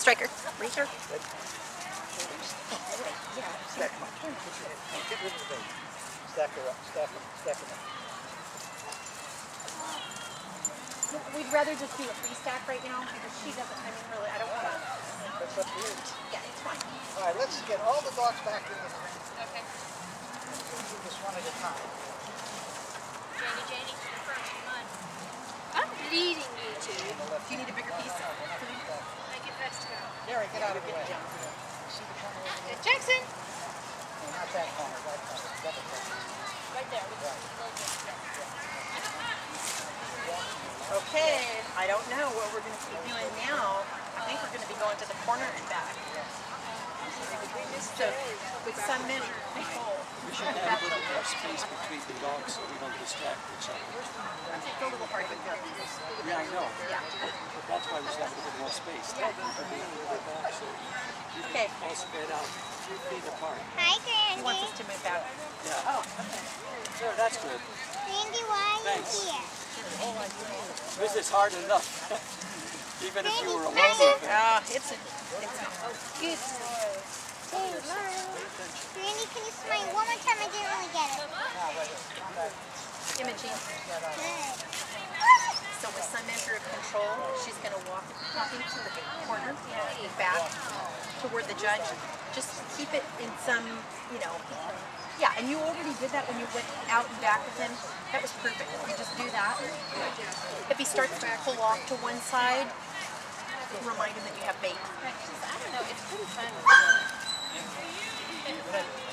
Striker. Racer. Yeah, stack them up. Get rid of the bait. Stack her up. Stack them up. We'd rather just do a free stack right now because she doesn't. I mean, really, I don't want to. That's up to you. Yeah, it's fine. All right, let's get all the dogs back in the ring. Okay. Let's do this one at a time. Janie, the first one. I'm leading you two. Do you need a bigger piece? Make it best go. Gary, get out of the way. See the corner over there? Jackson! No, not that corner. That corner. Double corner. Right there. Okay. I don't know what we're going to keep doing now. I think we're going to be going to the corner and back. So, with some measure of control. We should have a little more space between the dogs so we don't distract each other. It's a little hard with girls. Yeah, I know. Yeah. But that's why we should have a little more space. Yeah. So you Okay. all spread out 2 feet apart. Hi, He Grandy. wants us to move back. Yeah. Oh, okay. Sure, that's good. Grandy, why are you Thanks. here? This is hard enough. Even if you were alone. It's Good. Hey, Grandy, can you smile one more time? I didn't really get it. imaging. Good. So with some measure of control, she's going to walk into the corner, back toward the judge. Just keep it in some, yeah, and you already did that when you went out and back with him. That was perfect. You just do that. If he starts to pull off to one side, remind him that you have bait. I don't know, it's pretty fun.